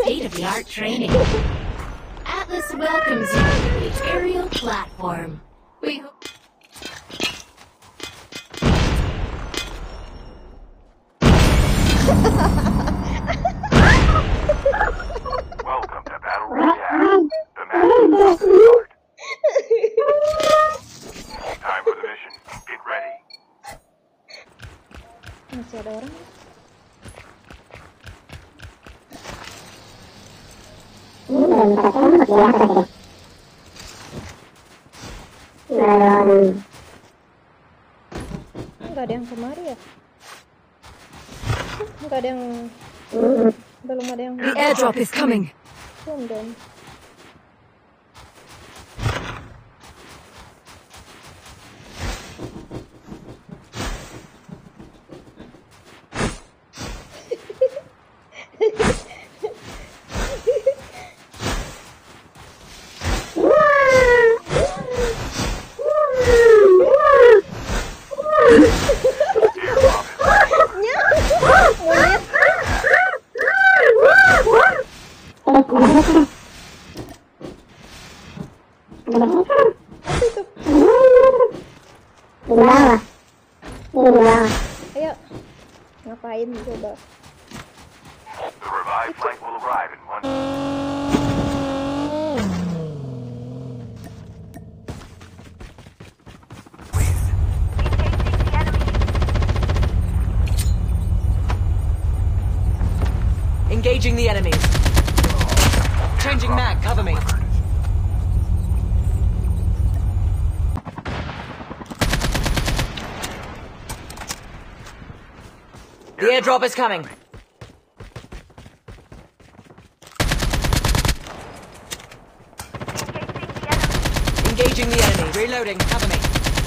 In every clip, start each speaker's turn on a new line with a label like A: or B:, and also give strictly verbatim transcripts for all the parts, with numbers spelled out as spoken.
A: state-of-the-art training. Atlas welcomes you to its aerial platform. We hope...
B: Welcome to Battle Royale. The match is about to start. Time for the mission. Get ready.
C: Masih ada orang?
D: Ini belum tertembak ya tadi. Belum.
C: Enggak ada yang kemari ya? Enggak ada yang... Belum ada yang...
A: The airdrop is coming.
C: Tumben.
D: Di bawah. Ini di bawah.
C: Ayo. Ngapain coba?
B: The revived flight will arrive in one.
A: Engaging the enemies. Changing mag, cover me. The airdrop is coming. Engaging the enemy. Reloading, cover me.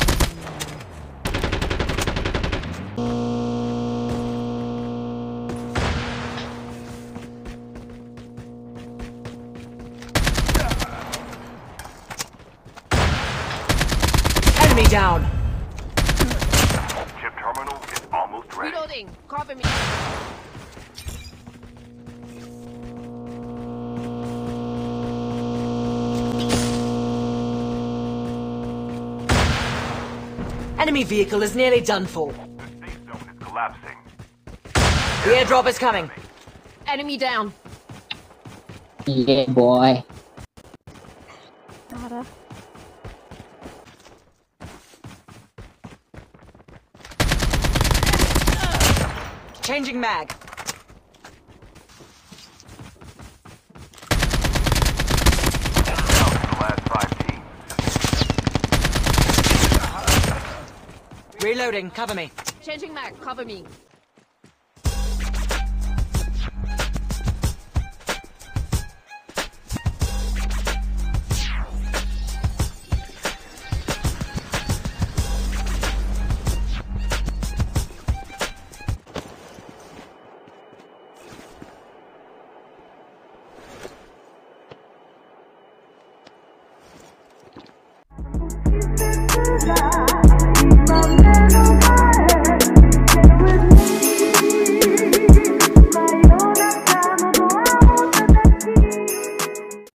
A: Enemy down.
B: Chip terminal is almost ready.
E: Reloading. Cover me.
A: Enemy vehicle is nearly done for.
B: The safe zone is collapsing.
A: The airdrop is coming.
E: Enemy down.
D: Yeah, boy.
C: Parah.
A: Changing mag.
B: Down to the last five teams.
A: Reloading, cover me.
E: Changing mag. Cover me.
D: Bye.